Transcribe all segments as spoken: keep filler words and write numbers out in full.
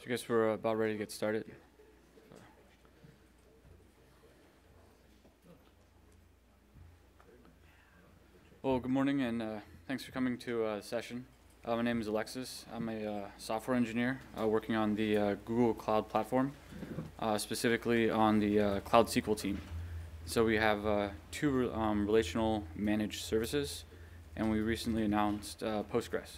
I guess we're about ready to get started. Well, good morning, and uh, thanks for coming to uh, the session. Uh, my name is Alexis. I'm a uh, software engineer uh, working on the uh, Google Cloud platform, uh, specifically on the uh, Cloud S Q L team. So we have uh, two um, relational managed services, and we recently announced uh, Postgres.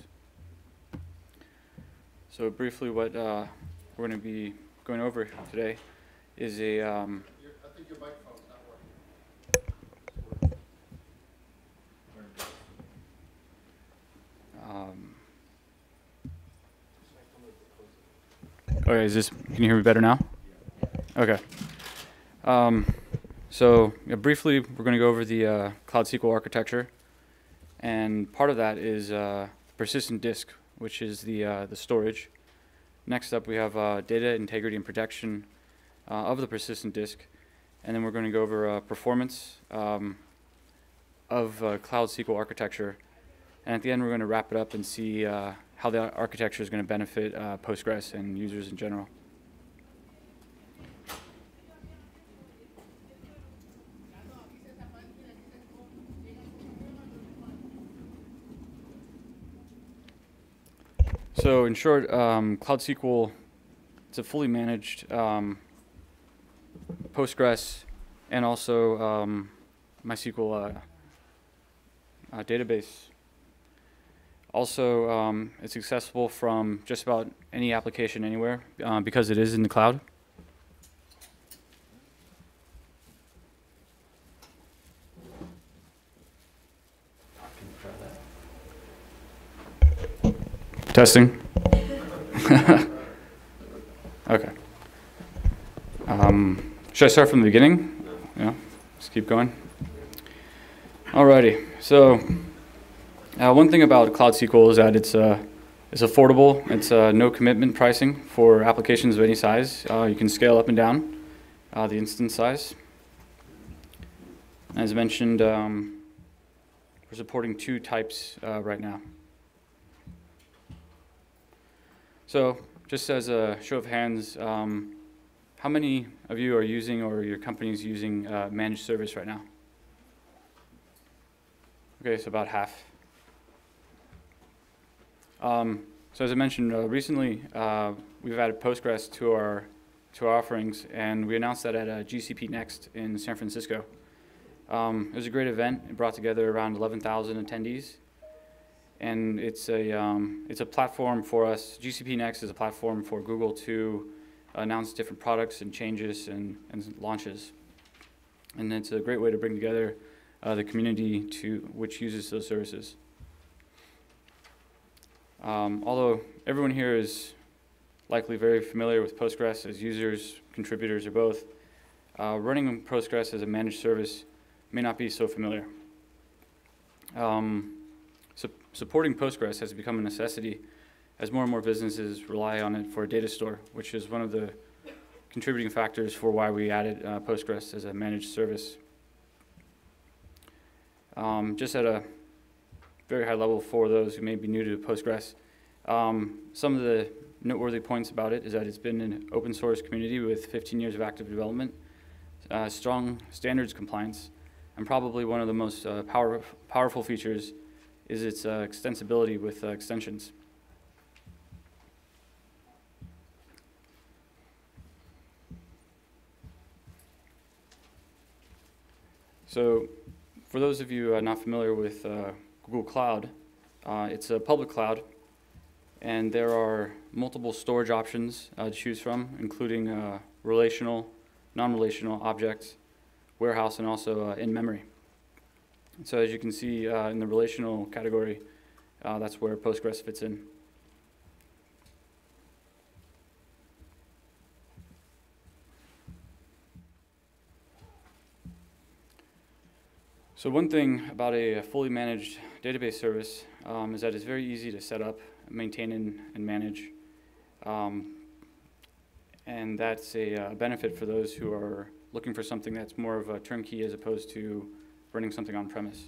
So briefly, what uh, we're going to be going over today is a um, I think your microphone's not working. Um, okay, is this? Can you hear me better now? Okay. Um, so yeah, briefly, we're going to go over the uh, Cloud S Q L architecture, and part of that is uh, persistent disk, which is the uh, the storage. Next up, we have uh, data integrity and protection uh, of the persistent disk, and then we're going to go over uh, performance um, of uh, Cloud S Q L architecture. And at the end, we're going to wrap it up and see uh, how the architecture is going to benefit uh, Postgres and users in general. So in short, um, Cloud S Q L, it's a fully managed um, Postgres and also um, MySQL uh, uh, database. Also, um, it's accessible from just about any application anywhere uh, because it is in the cloud. Testing. Okay. Um, should I start from the beginning? Yeah, just keep going. Alrighty. So. Uh, one thing about Cloud S Q L is that it's uh, it's affordable. It's uh, no commitment pricing for applications of any size. Uh, you can scale up and down uh, the instance size. As mentioned, um, we're supporting two types uh, right now. So just as a show of hands, um, how many of you are using or your company is using uh, managed service right now? Okay, so about half. Um, so as I mentioned, uh, recently uh, we've added Postgres to our to our offerings, and we announced that at uh, G C P Next in San Francisco. Um, it was a great event. It brought together around eleven thousand attendees, and it's a um, it's a platform for us. G C P Next is a platform for Google to announce different products and changes and, and launches, and it's a great way to bring together uh, the community to which uses those services. Um, although everyone here is likely very familiar with Postgres as users, contributors, or both, uh, running Postgres as a managed service may not be so familiar. Um, su supporting Postgres has become a necessity as more and more businesses rely on it for a data store, which is one of the contributing factors for why we added uh, Postgres as a managed service. Um, just at a very high level for those who may be new to Postgres. Um, some of the noteworthy points about it is that it's been an open source community with fifteen years of active development, uh, strong standards compliance, and probably one of the most uh, power, powerful features is its uh, extensibility with uh, extensions. So for those of you uh, not familiar with uh, Google Cloud, uh, it's a public cloud, and there are multiple storage options uh, to choose from, including uh, relational, non-relational objects, warehouse, and also uh, in-memory. So as you can see uh, in the relational category, uh, that's where Postgres fits in. So one thing about a fully managed database service um, is that it's very easy to set up, maintain, and, and manage. Um, and that's a uh, benefit for those who are looking for something that's more of a turnkey as opposed to running something on-premise.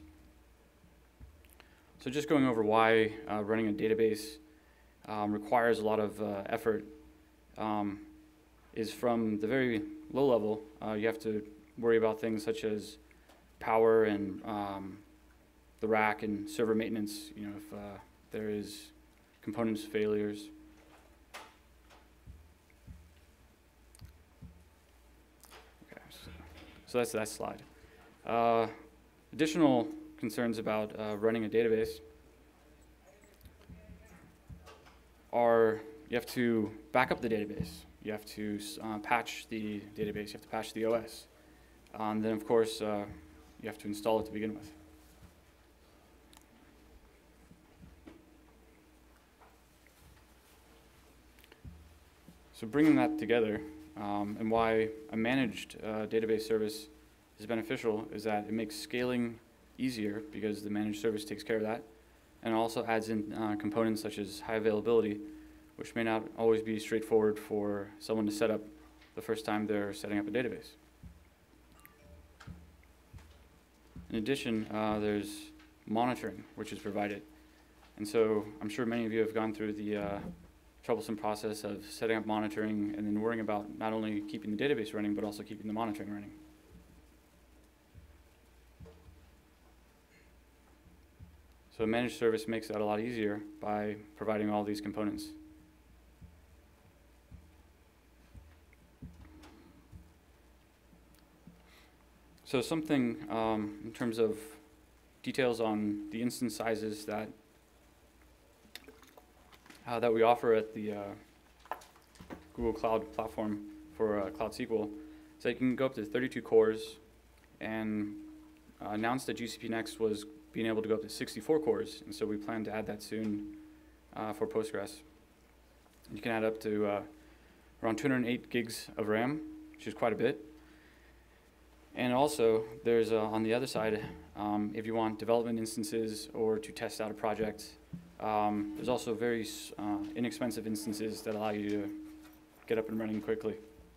So just going over why uh, running a database um, requires a lot of uh, effort um, is from the very low level. Uh, you have to worry about things such as power and um, the rack and server maintenance, you know, if uh, there is components failures. Okay, so, so that's that slide. Uh, additional concerns about uh, running a database are you have to back up the database. You have to uh, patch the database. You have to patch the O S. Um, and then, of course, uh, you have to install it to begin with. So bringing that together, um, and why a managed uh, database service is beneficial is that it makes scaling easier because the managed service takes care of that, and also adds in uh, components such as high availability, which may not always be straightforward for someone to set up the first time they're setting up a database. In addition, uh, there's monitoring, which is provided. And so I'm sure many of you have gone through the uh, troublesome process of setting up monitoring and then worrying about not only keeping the database running, but also keeping the monitoring running. So a managed service makes that a lot easier by providing all these components. So something um, in terms of details on the instance sizes that uh, that we offer at the uh, Google Cloud platform for uh, Cloud S Q L. So you can go up to thirty-two cores, and uh, announced that G C P Next was being able to go up to sixty-four cores, and so we plan to add that soon uh, for Postgres. You can add up to uh, around two hundred eight gigs of RAM, which is quite a bit. And also, there's uh, on the other side, um, if you want development instances or to test out a project, um, there's also very uh, inexpensive instances that allow you to get up and running quickly.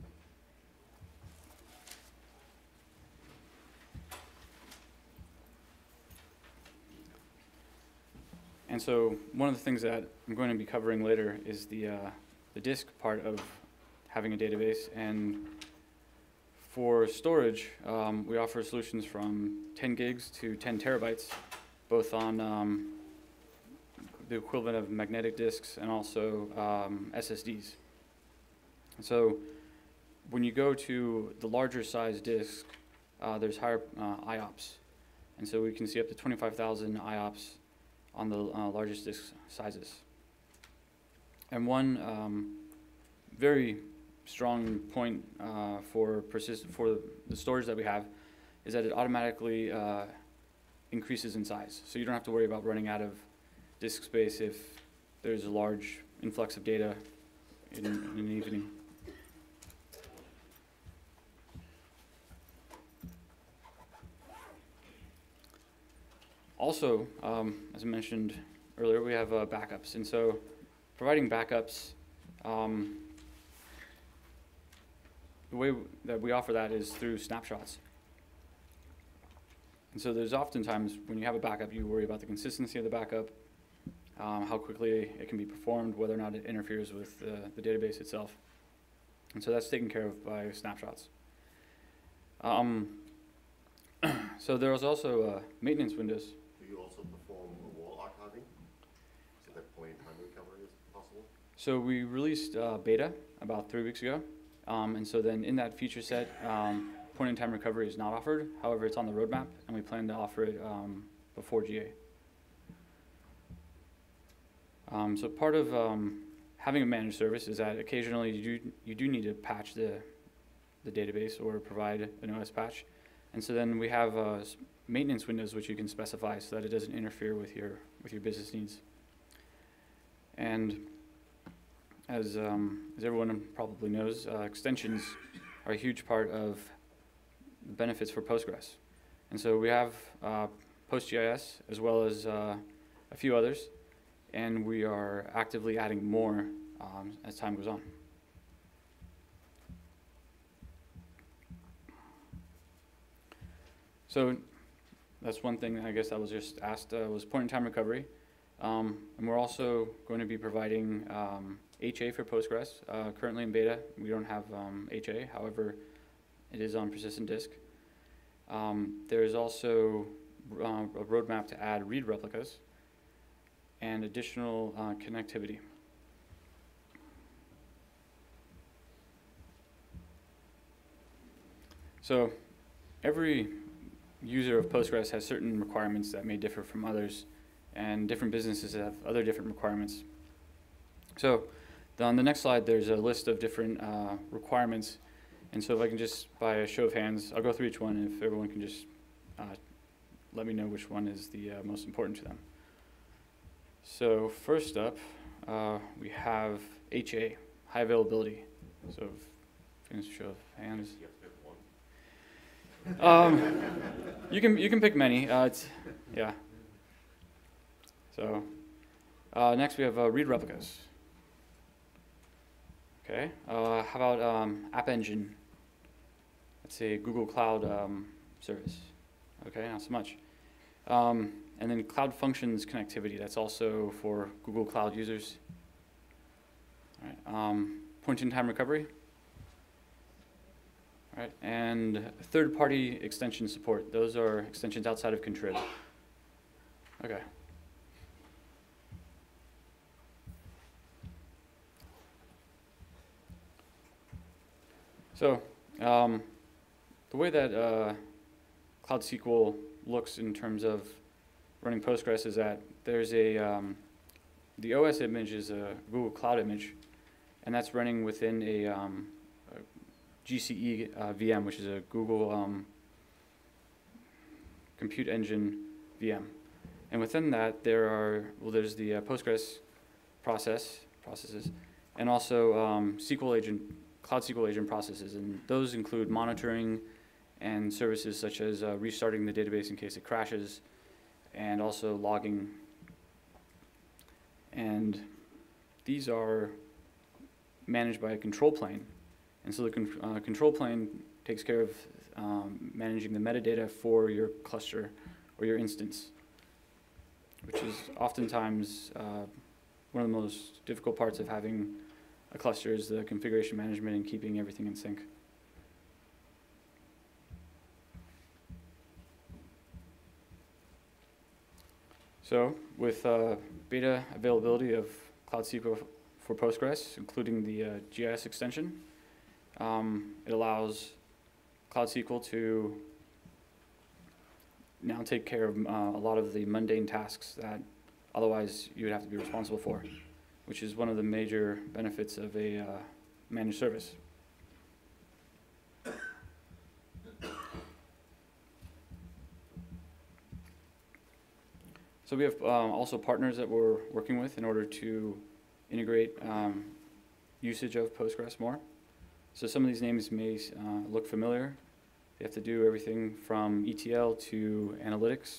And so one of the things that I'm going to be covering later is the, uh, the disk part of having a database. And for storage, um, we offer solutions from ten gigs to ten terabytes, both on um, the equivalent of magnetic disks and also um, S S Ds. So when you go to the larger size disk, uh, there's higher uh, I O P S. And so we can see up to twenty-five thousand I O P S on the uh, largest disk sizes. And one um, very strong point uh, for persist for the storage that we have is that it automatically uh, increases in size. So you don't have to worry about running out of disk space if there's a large influx of data in, in an evening. Also, um, as I mentioned earlier, we have uh, backups. And so providing backups, um, the way that we offer that is through snapshots. And so there's oftentimes when you have a backup, you worry about the consistency of the backup, um, how quickly it can be performed, whether or not it interferes with uh, the database itself. And so that's taken care of by snapshots. Um, so there's also uh, maintenance windows. Do you also perform wall archiving so that point-in-time recovery is possible? So we released uh, beta about three weeks ago. Um, and so then in that feature set, um, point-in-time recovery is not offered. However, it's on the roadmap, and we plan to offer it um, before G A. Um, so part of um, having a managed service is that occasionally you do, you do need to patch the, the database or provide an O S patch. And so then we have uh, maintenance windows which you can specify so that it doesn't interfere with your, with your business needs. And As, um, as everyone probably knows, uh, extensions are a huge part of the benefits for Postgres. And so we have uh, PostGIS as well as uh, a few others, and we are actively adding more um, as time goes on. So that's one thing I guess I was just asked uh, was point-in-time recovery. Um, and we're also going to be providing um, H A for Postgres. Uh, currently in beta, we don't have um, H A. However, it is on persistent disk. Um, there is also uh, a roadmap to add read replicas and additional uh, connectivity. So every user of Postgres has certain requirements that may differ from others, and different businesses have other different requirements. So on the next slide, there's a list of different uh, requirements. And so if I can just, by a show of hands, I'll go through each one, and if everyone can just uh, let me know which one is the uh, most important to them. So first up, uh, we have H A, high availability. So if you can show of hands. You have to pick one. Um, you can you can pick many. Uh, it's yeah. So uh, next we have uh, read replicas. Okay. Uh, how about um, App Engine? Let's say Google Cloud um, service. Okay, not so much. Um, and then Cloud Functions connectivity. That's also for Google Cloud users. All right. Um, point-in-time recovery. All right. And third-party extension support. Those are extensions outside of Contrib. Okay. So um, the way that uh, Cloud S Q L looks in terms of running Postgres is that there's a, um, the O S image is a Google Cloud image, and that's running within a, um, a G C E uh, V M, which is a Google um, Compute Engine V M. And within that, there are, well, there's the uh, Postgres process, processes, and also um, S Q L agent, Cloud S Q L agent processes, and those include monitoring and services such as uh, restarting the database in case it crashes, and also logging. And these are managed by a control plane. And so the con uh, control plane takes care of um, managing the metadata for your cluster or your instance, which is oftentimes uh, one of the most difficult parts of having a cluster is the configuration management and keeping everything in sync. So with uh, beta availability of Cloud S Q L for Postgres, including the uh, G I S extension, um, it allows Cloud S Q L to now take care of uh, a lot of the mundane tasks that otherwise you would have to be responsible for, which is one of the major benefits of a uh, managed service. So we have um, also partners that we're working with in order to integrate um, usage of Postgres more. So some of these names may uh, look familiar. They have to do everything from E T L to analytics.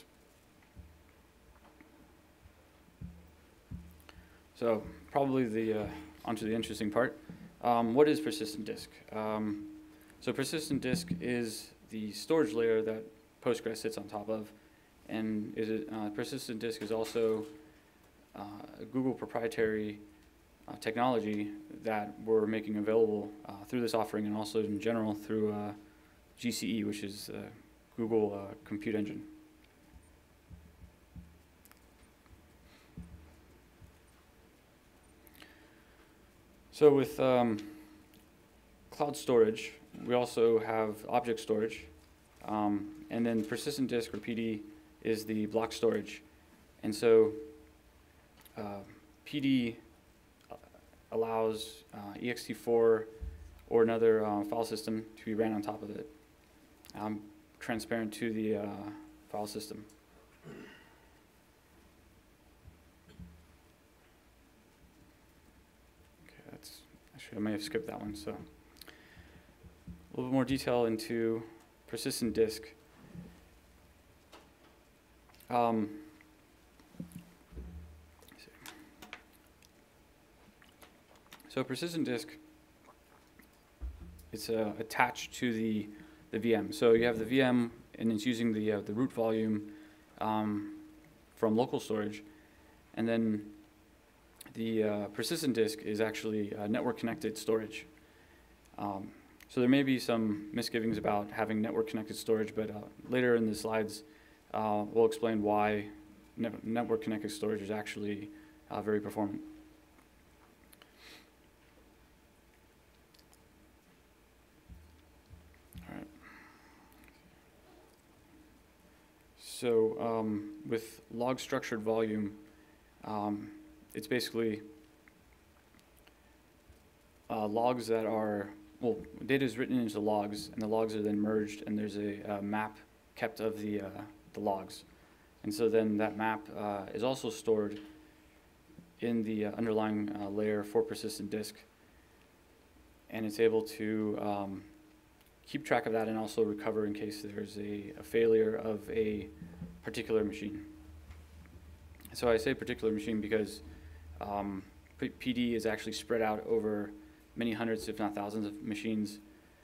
So probably the uh, onto the interesting part. Um, what is persistent disk? Um, so persistent disk is the storage layer that Postgres sits on top of, and is it, uh, persistent disk is also uh, a Google proprietary uh, technology that we're making available uh, through this offering, and also in general through uh, G C E, which is uh, Google uh, Compute Engine. So with um, cloud storage, we also have object storage, um, and then persistent disk, or P D, is the block storage. And so uh, P D allows uh, E X T four or another uh, file system to be ran on top of it, um, transparent to the uh, file system. Actually, I may have skipped that one. So a little bit more detail into persistent disk. Um, so persistent disk, it's uh, attached to the the V M. So you have the V M, and it's using the uh, the root volume um, from local storage, and then the uh, persistent disk is actually uh, network-connected storage. Um, so there may be some misgivings about having network-connected storage, but uh, later in the slides, uh, we'll explain why ne network-connected storage is actually uh, very performant. All right. So um, with log structured volume, um, it's basically uh, logs that are, well, data is written into logs, and the logs are then merged, and there's a, a map kept of the, uh, the logs. And so then that map uh, is also stored in the uh, underlying uh, layer for persistent disk. And it's able to um, keep track of that and also recover in case there's a, a failure of a particular machine. So I say particular machine because um, P D is actually spread out over many hundreds, if not thousands of machines.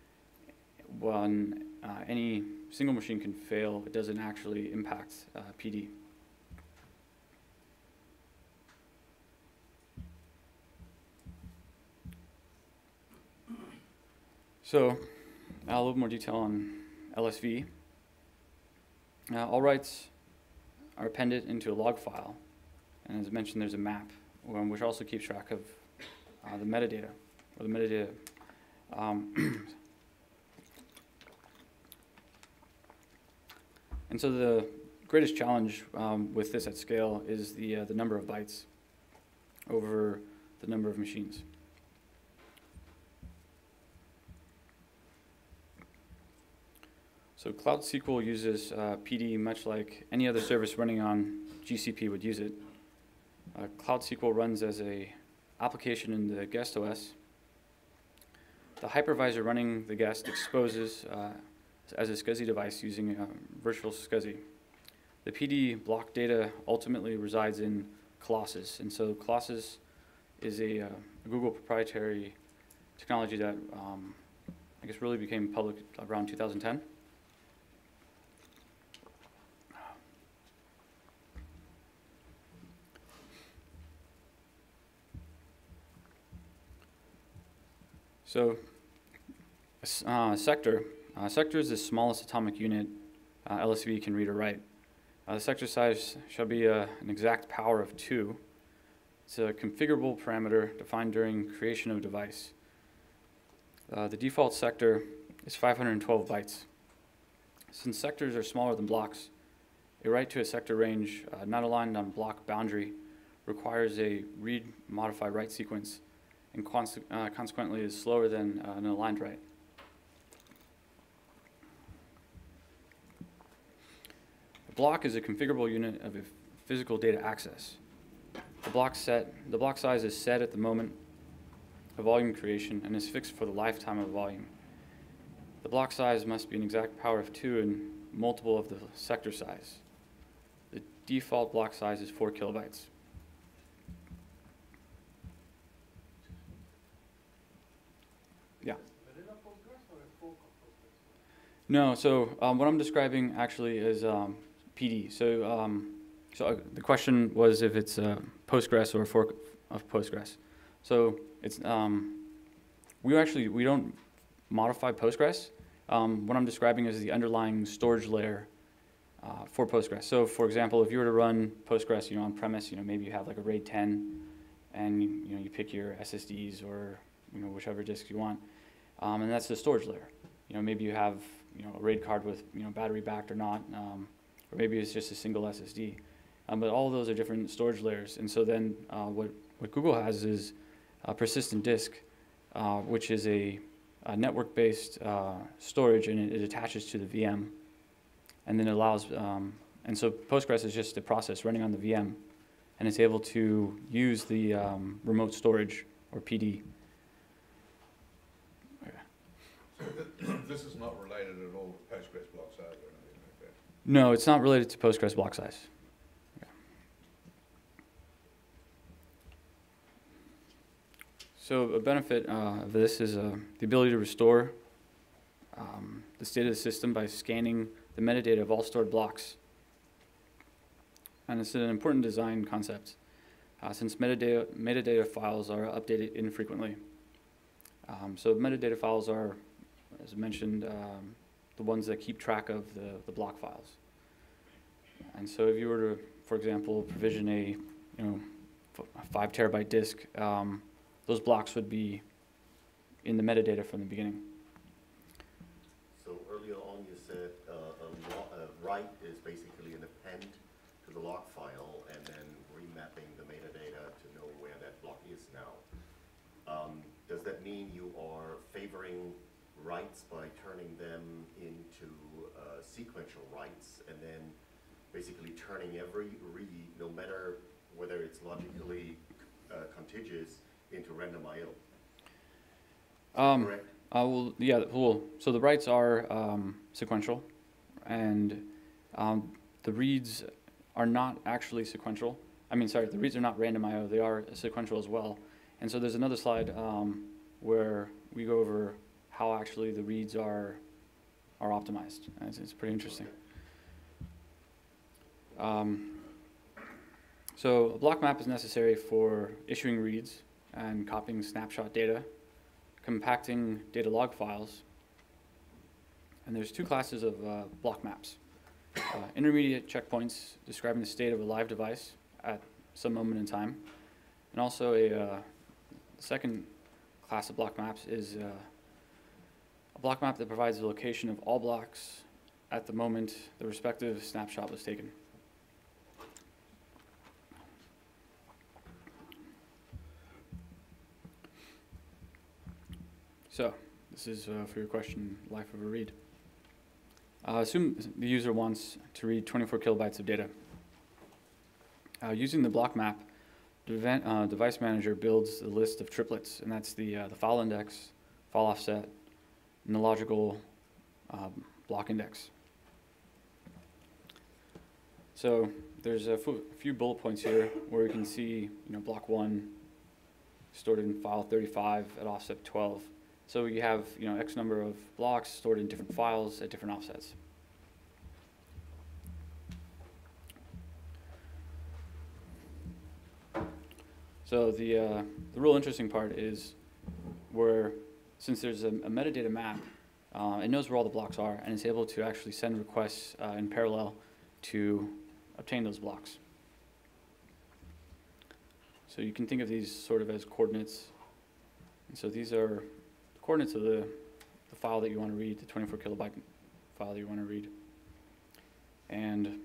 When uh, any single machine can fail, it doesn't actually impact uh, P D. So a little more detail on L S V. Uh, all writes are appended into a log file, and as I mentioned, there's a map um, which also keeps track of uh, the metadata, or the metadata. Um, and so the greatest challenge um, with this at scale is the, uh, the number of bytes over the number of machines. So Cloud S Q L uses uh, P D much like any other service running on G C P would use it. Uh, Cloud S Q L runs as a application in the guest O S. The hypervisor running the guest exposes uh, as a SCSI device using uh, virtual SCSI. The P D block data ultimately resides in Colossus, and so Colossus is a, uh, a Google proprietary technology that um, I guess really became public around two thousand ten. So, uh, sector. Uh, sector is the smallest atomic unit uh, L S V can read or write. Uh, the sector size shall be uh, an exact power of two. It's a configurable parameter defined during creation of a device. Uh, the default sector is five hundred twelve bytes. Since sectors are smaller than blocks, a write to a sector range uh, not aligned on block boundary requires a read, modify, write sequence, and uh, consequently is slower than uh, an aligned write. A block is a configurable unit of a physical data access. The block set, the block size is set at the moment of volume creation and is fixed for the lifetime of the volume. The block size must be an exact power of two and multiple of the sector size. The default block size is four kilobytes. Yeah. No, so um, what I'm describing actually is um, P D. So, um, so uh, the question was if it's uh, Postgres or a fork of Postgres. So it's um, we actually we don't modify Postgres. Um, what I'm describing is the underlying storage layer uh, for Postgres. So, for example, if you were to run Postgres, you know, on premise, you know, maybe you have like a RAID ten, and you, you know you pick your S S Ds or you know whichever disk you want, um, and that's the storage layer. You know, maybe you have you know a RAID card with you know battery backed or not, um, or maybe it's just a single S S D. Um, but all of those are different storage layers, and so then uh, what what Google has is a persistent disk, uh, which is a, a network-based uh, storage, and it, it attaches to the V M, and then it allows. Um, and so Postgres is just a process running on the V M, and it's able to use the um, remote storage or P D. So this is not related at all to Postgres block size or anything like that? No, it's not related to Postgres block size. Okay. So a benefit uh, of this is uh, the ability to restore um, the state of the system by scanning the metadata of all stored blocks. And it's an important design concept. uh, since metadata, metadata files are updated infrequently. Um, so metadata files are, as mentioned, um, the ones that keep track of the, the block files. And so if you were to, for example, provision a, you know, a five terabyte disk, um, those blocks would be in the metadata from the beginning. So earlier on you said uh, a, lo a write is basically an append to the log file and then remapping the metadata to know where that block is now. Um, does that mean you are favoring writes by turning them into uh, sequential writes and then basically turning every read, no matter whether it's logically uh, contiguous, into random I O? Um, correct? Uh, well, yeah, well, so the writes are um, sequential, and um, the reads are not actually sequential. I mean, sorry, the reads are not random I O, they are sequential as well. And so there's another slide um, where we go over how actually the reads are, are optimized. It's, it's pretty interesting. Um, so a block map is necessary for issuing reads and copying snapshot data, compacting data log files, and there's two classes of uh, block maps. Uh, intermediate checkpoints describing the state of a live device at some moment in time, and also a uh, second class of block maps is uh, a block map that provides the location of all blocks at the moment the respective snapshot was taken. So, this is uh, for your question, life of a read. Uh, assume the user wants to read twenty-four kilobytes of data. Uh, using the block map, the event, uh, device manager builds the list of triplets, and that's the, uh, the file index, file offset, and the logical um, block index. So there's a few bullet points here where you can see, you know, block one stored in file thirty-five at offset twelve. So you have, you know, X number of blocks stored in different files at different offsets. So the, uh, the real interesting part is where, since there's a, a metadata map, uh, it knows where all the blocks are, and it's able to actually send requests uh, in parallel to obtain those blocks. So you can think of these sort of as coordinates. And so these are the coordinates of the, the file that you want to read, the twenty-four kilobyte file that you want to read. And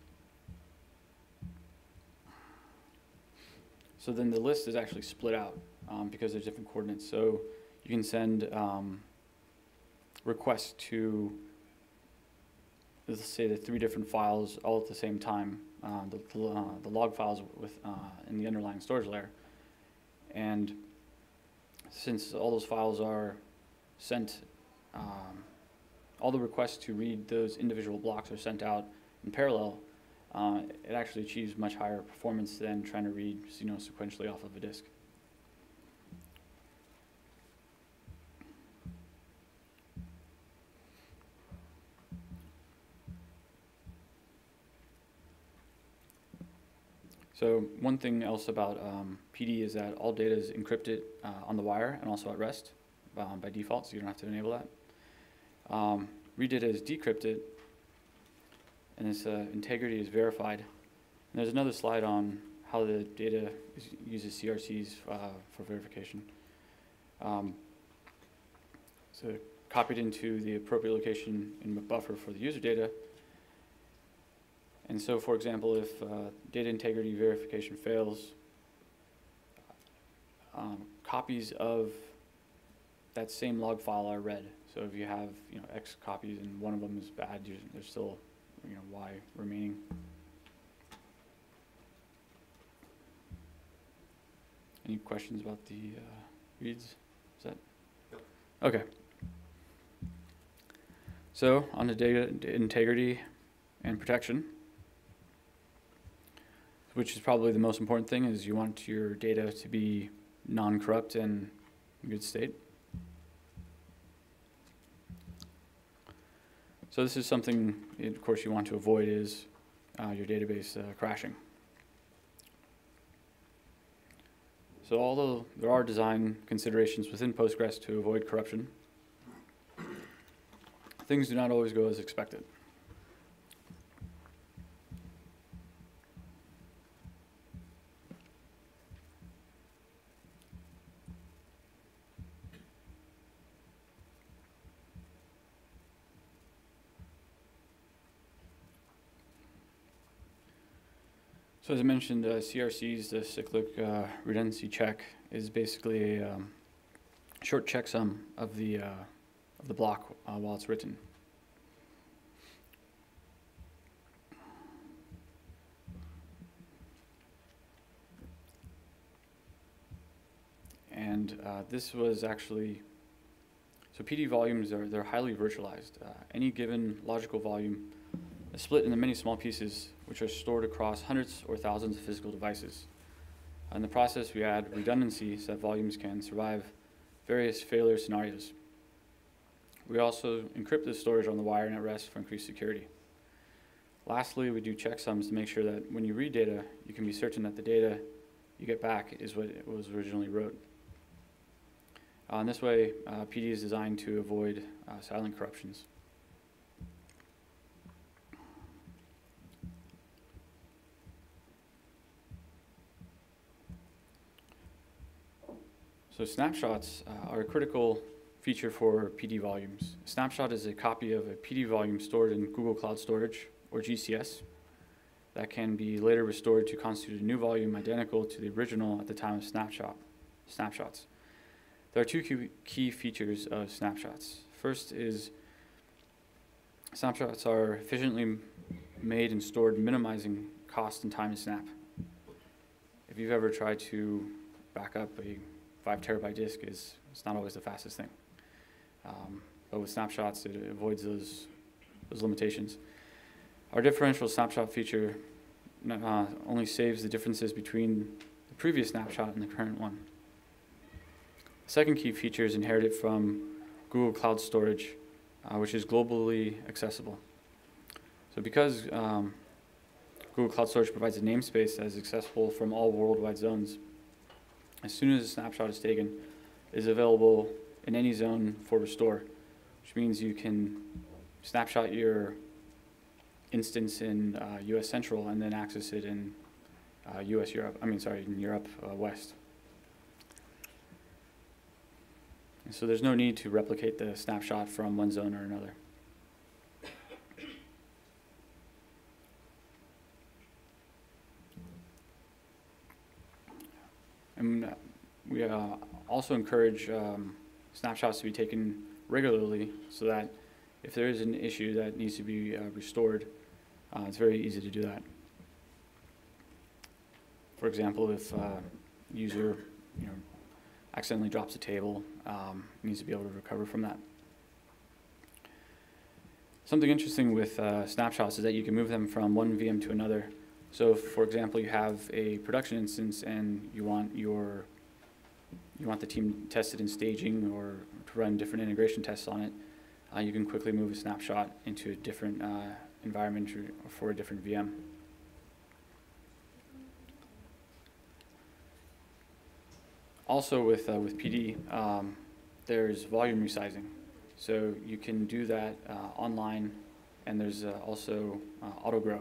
so then the list is actually split out um, because there's different coordinates. So you can send um, requests to, let's say, the three different files all at the same time, uh, the, uh, the log files with uh, in the underlying storage layer. And since all those files are sent, um, all the requests to read those individual blocks are sent out in parallel, uh, it actually achieves much higher performance than trying to read, you know, sequentially off of a disk. So one thing else about um, P D is that all data is encrypted uh, on the wire and also at rest um, by default, so you don't have to enable that. Um, read data is decrypted, and its uh, integrity is verified. And there's another slide on how the data is, uses C R Cs uh, for verification. Um, so copied into the appropriate location in the buffer for the user data. And so, for example, if uh, data integrity verification fails, um, copies of that same log file are read. So if you have, you know, X copies and one of them is bad, there's still, you know, Y remaining. Any questions about the uh, reads? Is that? Yep. Okay. So on to data integrity and protection, which is probably the most important thing, is you want your data to be non-corrupt and in good state. So this is something, of course, you want to avoid is uh, your database uh, crashing. So although there are design considerations within Postgres to avoid corruption, things do not always go as expected. So as I mentioned, uh, C R Cs, the cyclic uh, redundancy check, is basically a um, short checksum of the uh, of the block uh, while it's written. And uh, this was actually, so P D volumes are they're highly virtualized. Uh, any given logical volume is split into many small pieces, which are stored across hundreds or thousands of physical devices. In the process, we add redundancy so that volumes can survive various failure scenarios. We also encrypt the storage on the wire and at rest for increased security. Lastly, we do checksums to make sure that when you read data, you can be certain that the data you get back is what it was originally wrote. Uh, in this way, uh, P D is designed to avoid uh, silent corruptions. So snapshots uh, are a critical feature for P D volumes. A snapshot is a copy of a P D volume stored in Google Cloud Storage, or G C S, that can be later restored to constitute a new volume identical to the original at the time of snapshot, snapshots. There are two key, key features of snapshots. First is snapshots are efficiently made and stored, minimizing cost and time to snap. If you've ever tried to back up a five terabyte disk, is it's not always the fastest thing. Um, but with snapshots, it avoids those, those limitations. Our differential snapshot feature uh, only saves the differences between the previous snapshot and the current one. The second key feature is inherited from Google Cloud Storage, uh, which is globally accessible. So because um, Google Cloud Storage provides a namespace that is accessible from all worldwide zones, as soon as a snapshot is taken, it is available in any zone for restore, which means you can snapshot your instance in uh, U S Central and then access it in uh, U S Europe, I mean, sorry, in Europe uh, West. And so there's no need to replicate the snapshot from one zone or another. And uh, we uh, also encourage um, snapshots to be taken regularly so that if there is an issue that needs to be uh, restored, uh, it's very easy to do that. For example, if a uh, user you know, accidentally drops a table, um, needs to be able to recover from that. Something interesting with uh, snapshots is that you can move them from one V M to another. So, if, for example, you have a production instance and you want your you want the team tested in staging or to run different integration tests on it, uh, you can quickly move a snapshot into a different uh, environment or for a different V M. Also, with uh, with P D, um, there's volume resizing, so you can do that uh, online, and there's uh, also uh, auto grow.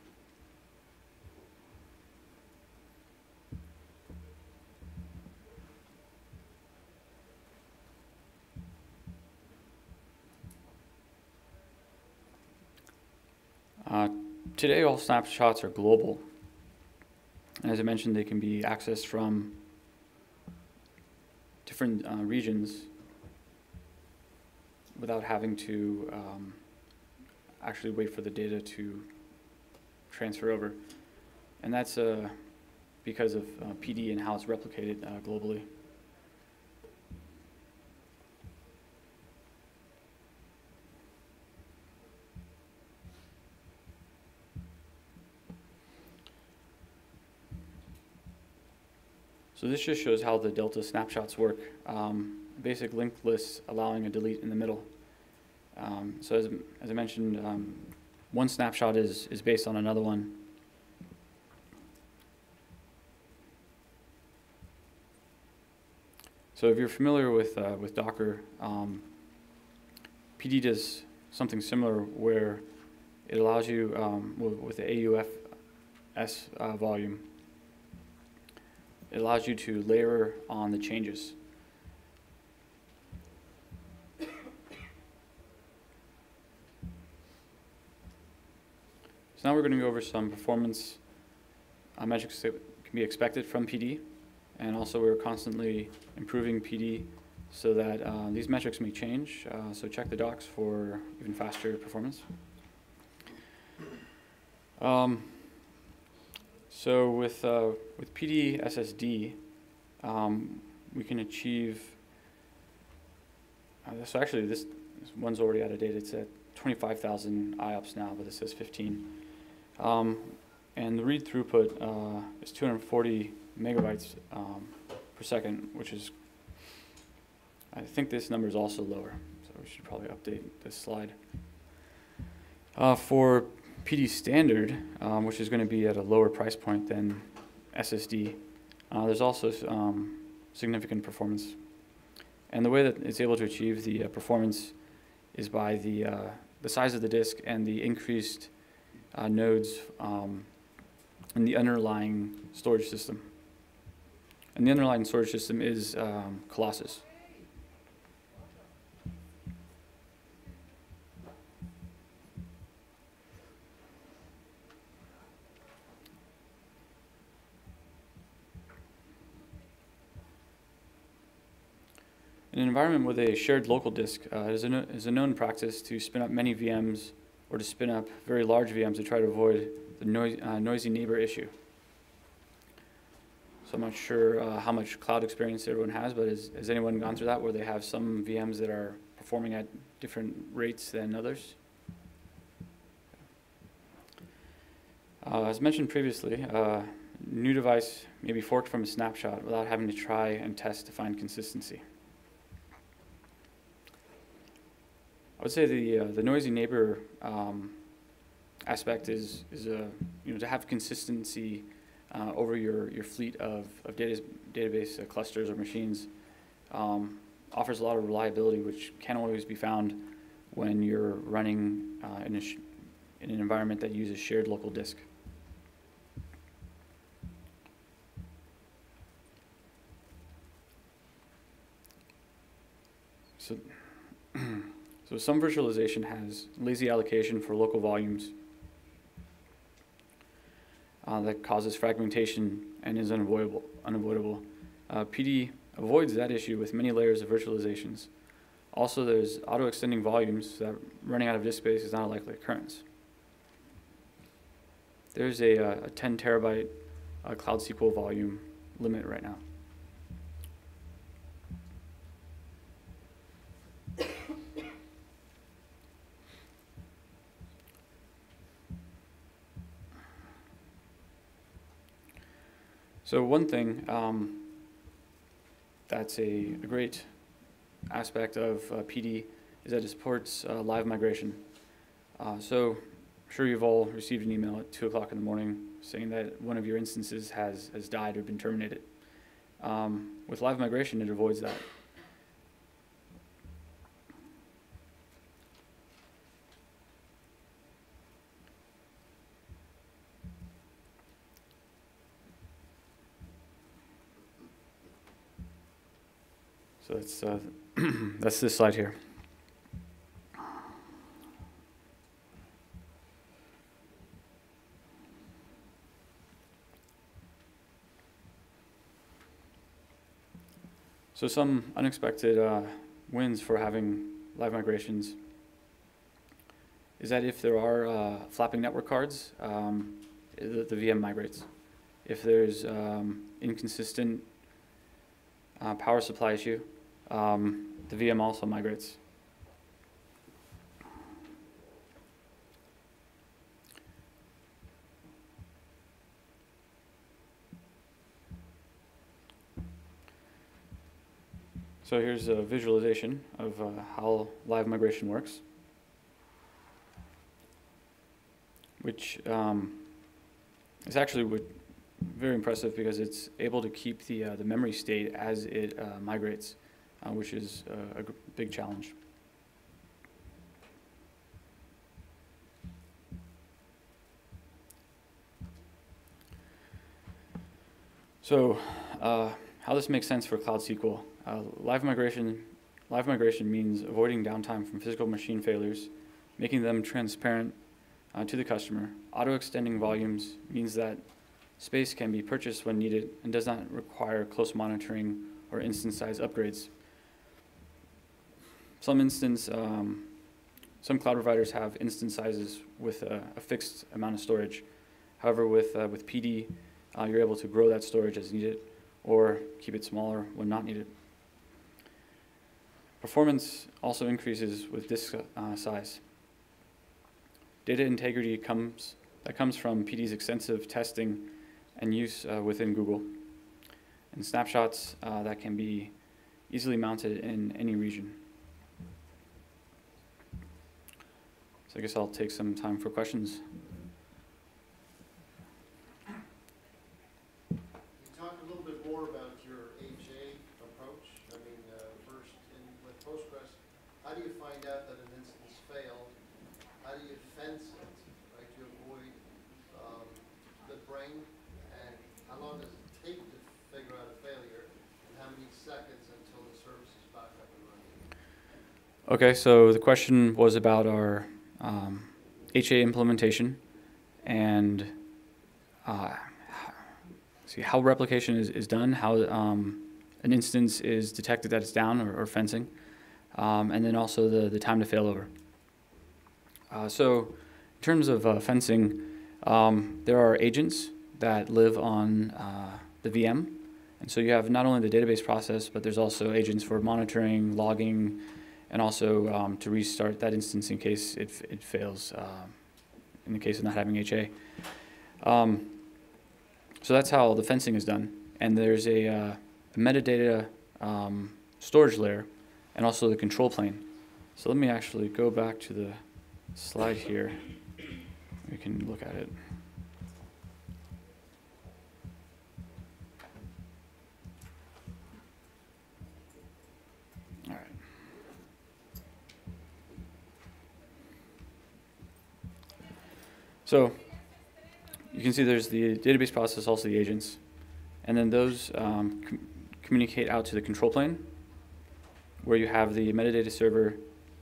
Uh, today, all snapshots are global. And as I mentioned, they can be accessed from different uh, regions without having to um, actually wait for the data to transfer over. And that's uh, because of uh, P D and how it's replicated uh, globally. So this just shows how the Delta snapshots work. Um, basic linked lists allowing a delete in the middle. Um, so as, as I mentioned, um, one snapshot is, is based on another one. So if you're familiar with, uh, with Docker, um, P D does something similar where it allows you, um, with the A U F S uh, volume, it allows you to layer on the changes. So now we're going to go over some performance uh, metrics that can be expected from P D, and also we're constantly improving P D so that uh, these metrics may change. Uh, so check the docs for even faster performance. Um, so with uh, with P D S S D, um, we can achieve. Uh, so actually, this, this one's already out of date. It's at twenty-five thousand I O P S now, but it says fifteen. Um, and the read throughput uh, is two hundred forty megabytes um, per second, which is, I think this number is also lower, so we should probably update this slide. Uh, for P D standard, um, which is going to be at a lower price point than S S D, uh, there's also um, significant performance. And the way that it's able to achieve the uh, performance is by the, uh, the size of the disk and the increased uh, nodes um, in the underlying storage system. And the underlying storage system is um, Colossus. In an environment with a shared local disk, uh, it is a, no, is a known practice to spin up many V Ms or to spin up very large V Ms to try to avoid the noise, uh, noisy neighbor issue. So I'm not sure uh, how much cloud experience everyone has, but has, has anyone gone through that where they have some V Ms that are performing at different rates than others? Uh, as mentioned previously, uh, new device may be forked from a snapshot without having to try and test to find consistency. I would say the uh, the noisy neighbor um, aspect is is a you know to have consistency uh, over your your fleet of of data, database uh, clusters or machines um, offers a lot of reliability, which can't always be found when you're running uh, in a sh in an environment that uses shared local disk. So. So some virtualization has lazy allocation for local volumes uh, that causes fragmentation and is unavoidable. unavoidable. Uh, P D avoids that issue with many layers of virtualizations. Also, there's auto-extending volumes that running out of disk space is not a likely occurrence. There's a, a ten terabyte uh, Cloud S Q L volume limit right now. So one thing um, that's a, a great aspect of uh, P D is that it supports uh, live migration. Uh, so I'm sure you've all received an email at two o'clock in the morning saying that one of your instances has, has died or been terminated. Um, with live migration, it avoids that. So that's, uh, that's this slide here. So some unexpected uh, wins for having live migrations is that if there are uh, flapping network cards, um, the, the V M migrates. If there's um, inconsistent uh, power supply issue, um, the V M also migrates. So here's a visualization of uh, how live migration works, which um, is actually would very impressive because it's able to keep the, uh, the memory state as it uh, migrates, uh, which is uh, a g big challenge. So uh, how this makes sense for Cloud S Q L. Uh, live migration, live migration means avoiding downtime from physical machine failures, making them transparent uh, to the customer. Auto-extending volumes means that space can be purchased when needed and does not require close monitoring or instance size upgrades. Some instance, um, some cloud providers have instance sizes with a, a fixed amount of storage. However, with, uh, with P D, uh, you're able to grow that storage as needed or keep it smaller when not needed. Performance also increases with disk uh, size. Data integrity comes, that comes from P D's extensive testing and use uh, within Google. And snapshots uh, that can be easily mounted in any region. So I guess I'll take some time for questions. You talk a little bit more about your H A approach. I mean, uh, first, in, with Postgres, how do you find out that an instance failed? How do you fence it, right, to avoid um, the brain? And how long does it take to figure out a failure? And how many seconds until the service is back up and running? Okay, so the question was about our um, H A implementation and uh, see how replication is, is done, how um, an instance is detected that it's down or, or fencing, um, and then also the, the time to failover. Uh, so in terms of uh, fencing, um, there are agents that live on uh, the V M. And so you have not only the database process, but there's also agents for monitoring, logging, and also um, to restart that instance in case it, it fails, um, in the case of not having H A. Um, so that's how the fencing is done. And there's a, uh, a metadata um, storage layer and also the control plane. So let me actually go back to the slide here. We can look at it. All right. So you can see there's the database process, also the agents, and then those um, com communicate out to the control plane, where you have the metadata server,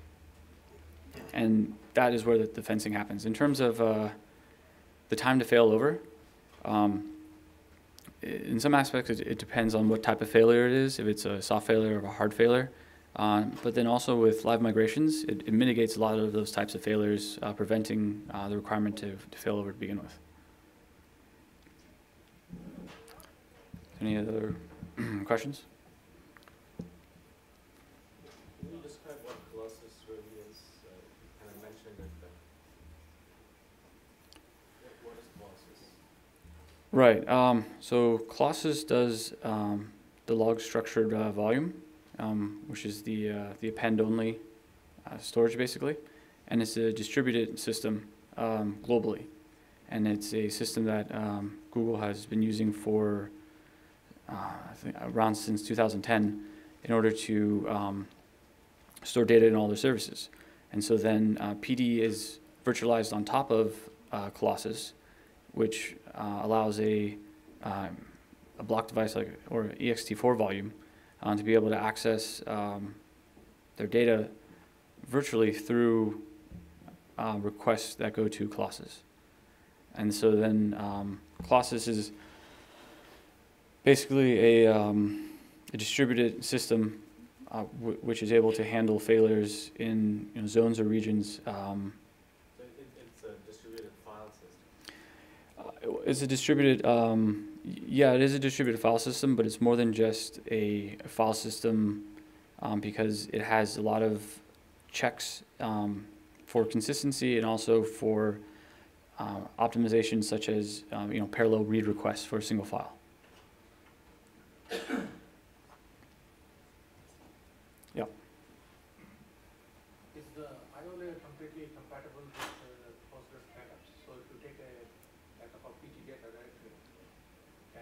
and that is where the, the fencing happens. In terms of uh, the time to fail over, um, in some aspects it, it depends on what type of failure it is, if it's a soft failure or a hard failure. Um, but then also with live migrations, it, it mitigates a lot of those types of failures, uh, preventing uh, the requirement to, to fail over to begin with. Any other questions? Can you describe what Colossus really is? Uh, you kind of mentioned it, but what, what is Colossus? Right. Um, so Colossus does um, the log structured uh, volume, um, which is the uh, the append-only uh, storage, basically, and it's a distributed system um, globally, and it's a system that um, Google has been using for uh, I think around since two thousand ten in order to um, store data in all their services. And so then uh, P D is virtualized on top of uh, Colossus, which uh, allows a um, a block device like or E X T four volume uh, to be able to access um, their data virtually through uh, requests that go to Colossus. And so then um, Colossus is basically a, um, a distributed system uh, w which is able to handle failures in you know, zones or regions. Um, So it, it's a distributed file system. uh, it's a distributed, um, yeah, it is a distributed file system, but it's more than just a, a file system um, because it has a lot of checks um, for consistency and also for uh, optimizations such as um, you know, parallel read requests for a single file. Yeah. Is the I O layer completely compatible with uh, Postgres backups? So if you take a backup of P G data directly, can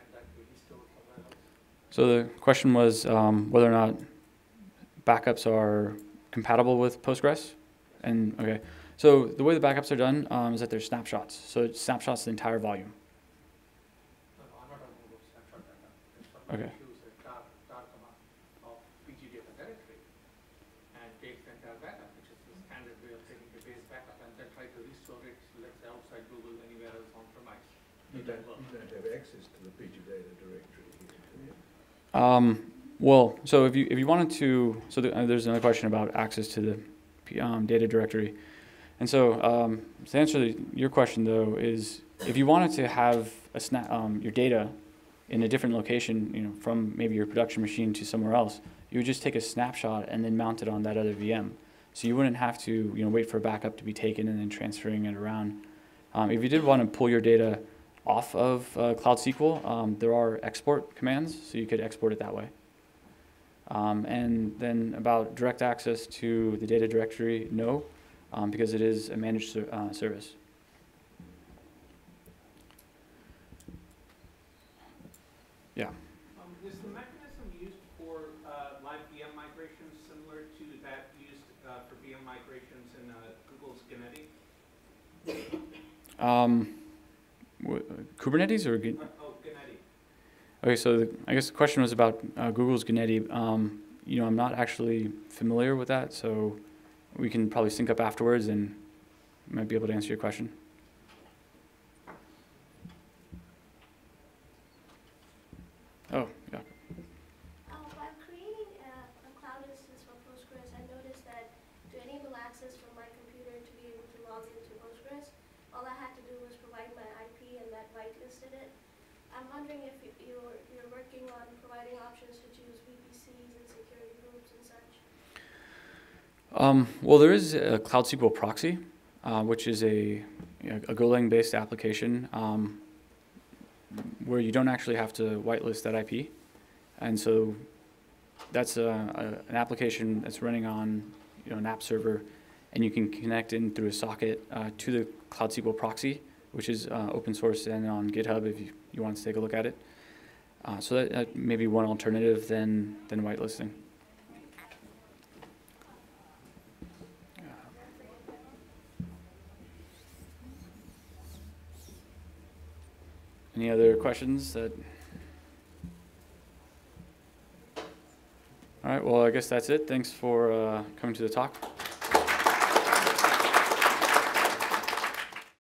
So the question was um, whether or not backups are compatible with Postgres. And okay, so the way the backups are done um, is that they're snapshots. So it snapshots the entire volume. No, no, I'm not talking about snapshot data. If somebody Okay. use a tar, tar command of P G data directory and takes the entire backup, which is the standard way of taking a base backup, and then try to restore it, let's say outside Google, anywhere else on premise. You Will that don't, work? you don't have access to the P G data directory here, do you? Um, well, so if you if you wanted to, so the, uh, there's another question about access to the P- um, data directory, and so um, to answer your question though is if you wanted to have a snap um, your data in a different location, you know, from maybe your production machine to somewhere else, you would just take a snapshot and then mount it on that other V M. So you wouldn't have to you know wait for a backup to be taken and then transferring it around. Um, if you did want to pull your data off of uh, Cloud S Q L, um, there are export commands, so you could export it that way. Um, and then about direct access to the data directory, no, um, because it is a managed ser uh, service. Yeah. Um, is the mechanism used for uh, live V M migrations similar to that used uh, for V M migrations in uh, Google's Genneti? Um, Kubernetes or? Uh, oh, Genneti. Okay, so the, I guess the question was about uh, Google's Genneti. Um, you know, I'm not actually familiar with that, so we can probably sync up afterwards and might be able to answer your question. Oh, yeah. Uh, while creating a, a cloud instance for Postgres, I noticed that to enable access from my computer to be able to log into Postgres, all I had to do was provide my I P and that whitelisted it. I'm wondering if you, you're, you're working on providing options to choose V P Cs and security groups and such. Um, well, there is a Cloud S Q L proxy, uh, which is a, a Golang-based application um, where you don't actually have to whitelist that I P. And so that's a, a, an application that's running on you know, an app server, and you can connect in through a socket uh, to the Cloud S Q L proxy, which is uh, open source and on GitHub if you, you want to take a look at it. Uh, so that, that may be one alternative than, than whitelisting. Any other questions? That All right, well, I guess that's it. Thanks for uh, coming to the talk.